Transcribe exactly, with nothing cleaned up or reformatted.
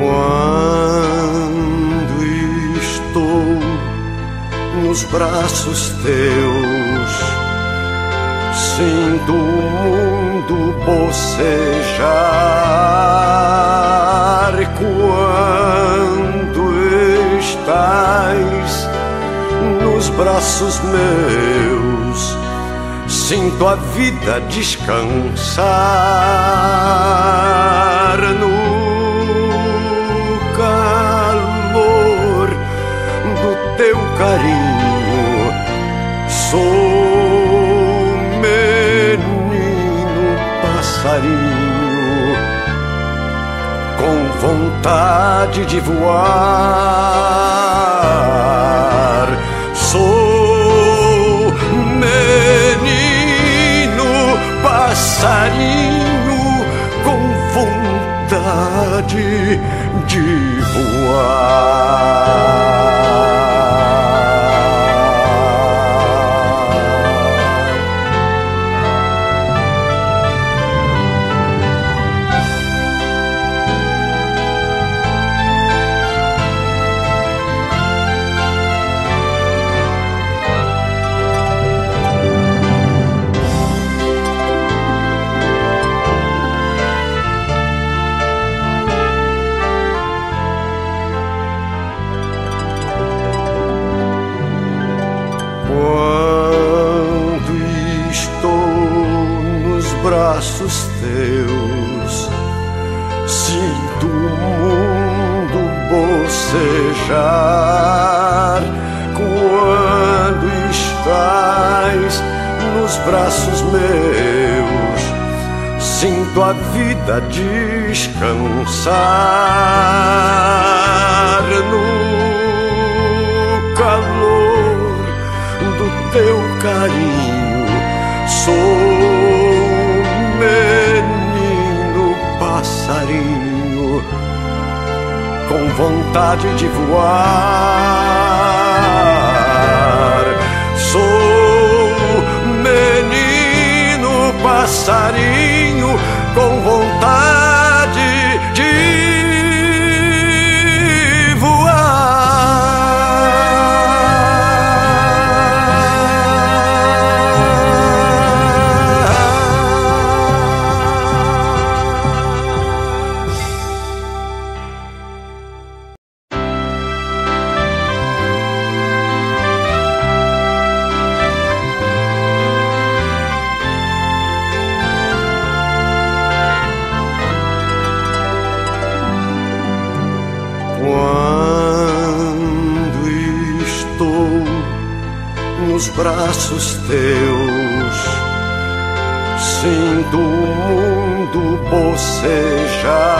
Quando estou nos braços teus, sinto o mundo bocejar. Quando estás nos braços meus, sinto a vida descansar. No calor do teu carinho, sou menino passarinho com vontade de voar. Sou menino passarinho com vontade de voar. Quando estou nos braços teus, sinto o mundo bocejar. Quando estás nos braços meus, sinto a vida descansar. No calor do teu carinho, sou menino passarinho com vontade de voar. Sou menino passarinho com vontade de Quando estou nos braços teus, sinto o mundo bocejar.